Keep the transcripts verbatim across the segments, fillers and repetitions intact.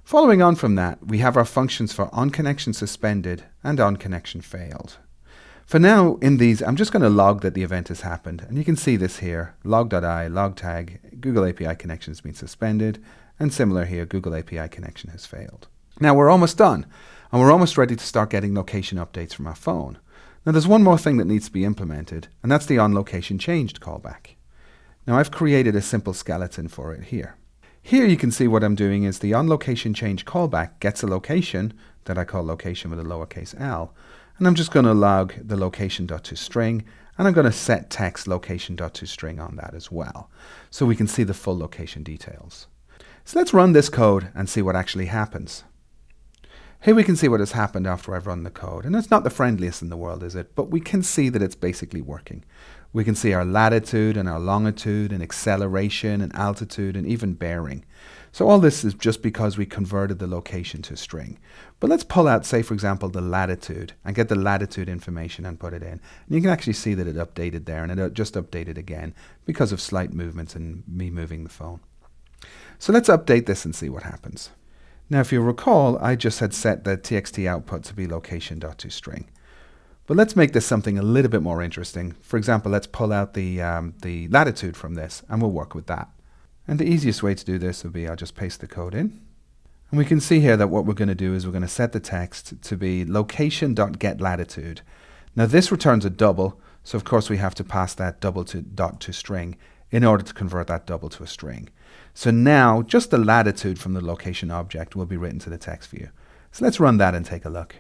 Following on from that, we have our functions for onConnection suspended and onConnection failed. For now, in these, I'm just going to log that the event has happened. And you can see this here, log.i, log tag, Google A P I connection has been suspended, and similar here, Google A P I connection has failed. Now we're almost done, and we're almost ready to start getting location updates from our phone. Now there's one more thing that needs to be implemented, and that's the onLocation changed callback. Now I've created a simple skeleton for it here. Here you can see what I'm doing is the onLocation change callback gets a location that I call location with a lowercase l, and I'm just going to log the location.toString, and I'm going to set text location.toString on that as well, so we can see the full location details. So let's run this code and see what actually happens. Here we can see what has happened after I've run the code, and it's not the friendliest in the world, is it? But we can see that it's basically working. We can see our latitude and our longitude and acceleration and altitude and even bearing. So all this is just because we converted the location to string. But let's pull out, say for example, the latitude and get the latitude information and put it in. And you can actually see that it updated there, and it just updated again because of slight movements and me moving the phone. So let's update this and see what happens. Now if you recall, I just had set the T X T output to be location.toString. But let's make this something a little bit more interesting. For example, let's pull out the, um, the latitude from this, and we'll work with that. And the easiest way to do this would be I'll just paste the code in. And we can see here that what we're going to do is we're going to set the text to be location.getLatitude. Now this returns a double, so of course we have to pass that double to dot to string in order to convert that double to a string. So now just the latitude from the location object will be written to the text view. So let's run that and take a look.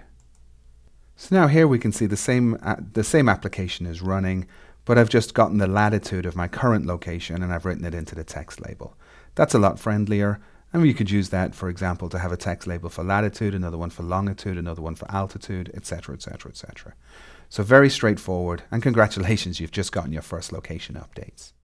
So now here we can see the same, uh, the same application is running, but I've just gotten the latitude of my current location and I've written it into the text label. That's a lot friendlier, and you could use that, for example, to have a text label for latitude, another one for longitude, another one for altitude, et cetera, et cetera, et cetera. So very straightforward, and congratulations, you've just gotten your first location updates.